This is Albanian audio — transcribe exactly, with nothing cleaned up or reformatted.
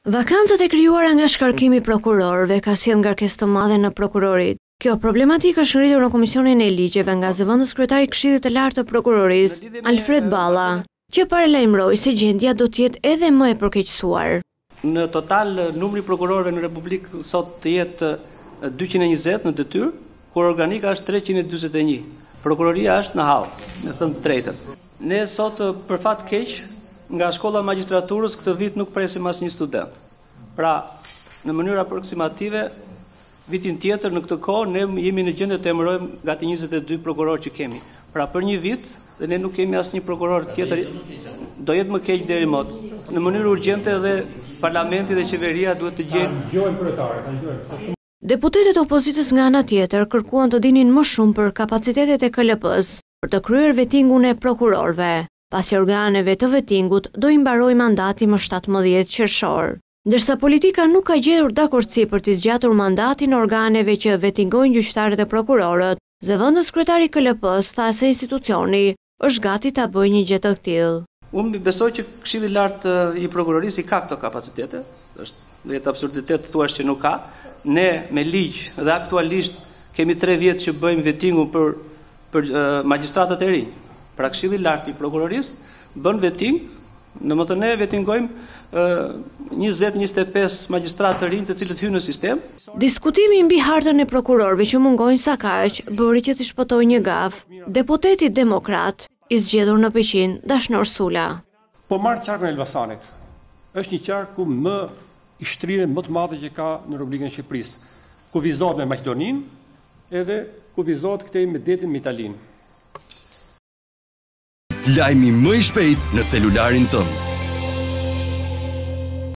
Vakancat e krijuara nga shkarkimi i prokurorëve ka sjellë ngarkesë të madhe në prokurorit. Kjo problematikë është ngritur në Komisionin e Ligjeve nga zëvendës kryetari i Këshillit të Lartë të Prokurorisë, Alfred Balla, që paralajmëroi se gjendja do të jetë edhe më e përkeqësuar. Në total, numri prokurorëve në Republikë sot të jetë dyqind e njëzet në detyrë, kur organika është treqind e dyzet e një. Prokuroria është në hall, me thënë të drejtën. Ne sot për fat keq nga shkolla e magjistraturës këtë vit nuk presim asnjë student. Pra, në mënyrë aproksimative, vitin tjetër në këtë kohë ne jemi në gjendje të emërojmë gati njëzet e dy prokurorë që kemi. Pra, për një vit dhe ne nuk kemi asnjë prokuror tjetër, do jetë më keq deri më. Në mënyrë urgjente dhe parlamenti dhe qeveria duhet të gjejnë. Deputetët opozitës nga ana tjetër kërkuan të dinin më shumë për kapacitetet e K L P-s për të kryer vettingun e prokurorëve, pasi organeve të vettingut do i mbarojë mandati më shtatëmbëdhjetë qershor. Ndërsa politika nuk ka gjetur dakordsi për të zgjatur mandatin organeve që vettingojnë gjyqtarët e prokurorët, zëvendës kryetari i K L P-s tha se institucioni është gati ta bëjë një gjë të tillë. Unë besoj që Këshilli i Lartë i Prokurorisë ka këto kapacitete, është vetë absurditet të thuash që nuk ka. Ne me ligj dhe aktualisht kemi tre vjet që bëjmë vettingun për për uh, magjistratët e rinj. Pra Këshilli i Lartë i Prokurorisë bën vetting, domethënë ne vettingojmë uh, njëzet njëzet e pesë magjistratë të rinj të cilët hyjnë në sistem. Diskutimi mbi hartën e prokurorëve që mungojnë sa kaq bëri që të shpëtojë një gafë. Deputeti demokrat i zgjedhur në Peqin, Dashnor Sula. Po marr qarkun e Elbasanit. Është një qark ku më i shtrirën më të madhe që ka në Republikën e Shqipërisë, ku vizohet me Maqedoninë edhe ku vizohet këtej me detin me Italinë. Lajmi më i shpejt në celularin tënd.